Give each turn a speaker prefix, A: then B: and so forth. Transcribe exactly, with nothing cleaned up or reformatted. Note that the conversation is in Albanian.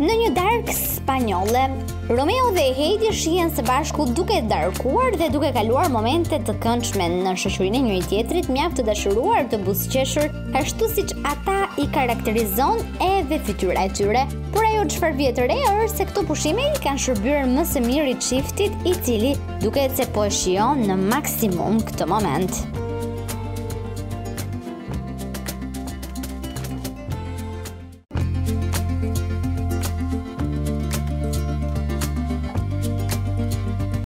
A: Në një darkë spanjolle, Romeo dhe Heidi shihen së bashku duke darkuar dhe duke kaluar momente të këndshme në shoqërinë e njëri tjetrit, mjaft të dashuruar, të buzëqeshur, ashtu siç ata i karakterizon edhe fytyra e tyre. Por ajo çfarë vjen të re është se këto pushime i kanë shërbyer më së miri çiftit, i cili duket se po e shijon në maksimum këtë moment.